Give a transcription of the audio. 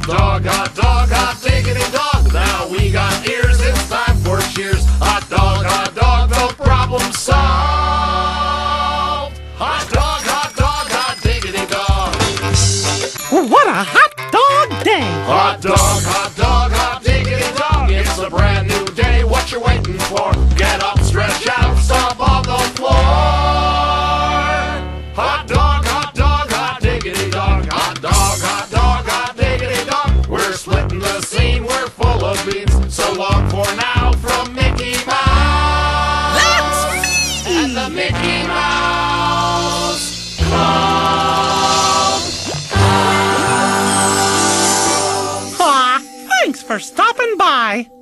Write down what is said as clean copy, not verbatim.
hot diggity dog. Now we got ears, it's time for cheers. Hot dog, no problem solved. Hot dog, diggity dog. What a hot dog day! Hot dog, diggity dog. It's a brand new day, what you waiting for? Get up, stretch out, stomp on the floor. Hot dog, diggity dog. Hot dog, diggity dog. We're splitting the scene, we're full of beans. So long for now from Mickey Mouse. That's me! And the Mickey Mouse Club. Aw, thanks for stopping by.